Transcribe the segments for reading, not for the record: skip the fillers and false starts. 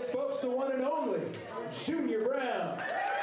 folks, the one and only Junior Brown.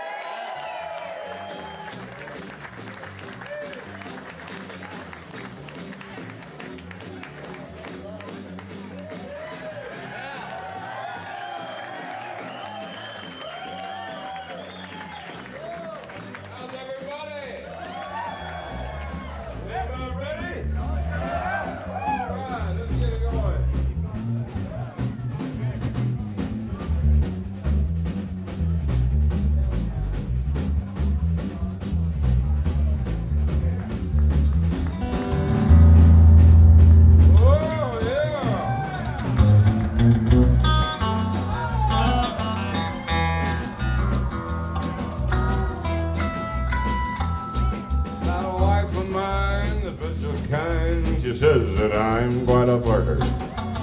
She says that I'm quite a flirter, but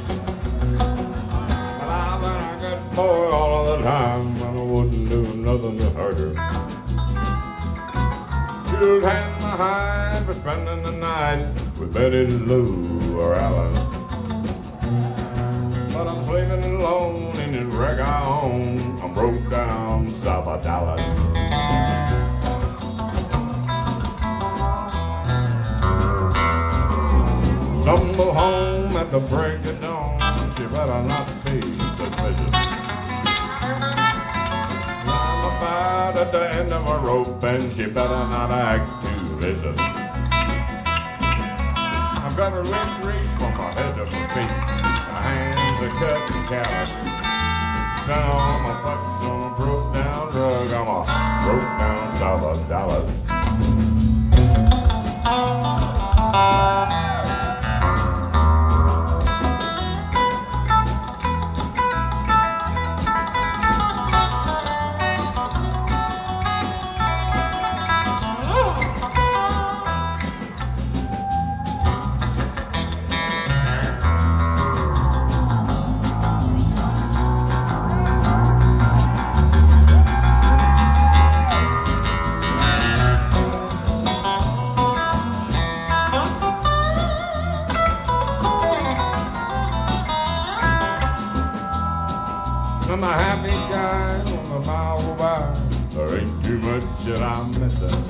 I've been a good boy all of the time, and I wouldn't do nothing to hurt her. She'll hand behind for spending the night with Betty Lou or Alice, but I'm sleeping alone in this wreck I own. I'm broke down south of Dallas. Stumble home at the break of dawn, she better not be suspicious. I'm about at the end of a rope and she better not act too vicious. I've got a red grease from my head to my feet, my hands are cut and calloused. Down my butt's on a broke down rug, I'm a broke down south of Dallas. I'm a happy guy when the mile go by. There ain't too much that I'm missing,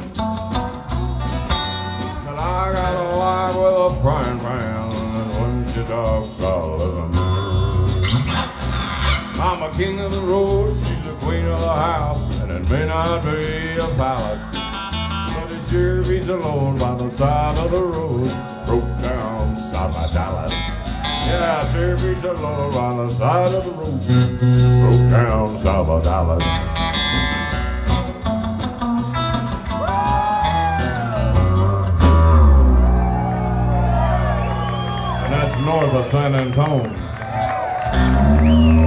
but I got a wife with a frying pan, and when she talks I'll listen. I'm a king of the road, she's the queen of the house, and it may not be a palace, but it sure beats alone by the side of the road, broke down south of Dallas. Yeah, sure beats alone by the side of the road, broke down south of Dallas. And that's north of San Antonio.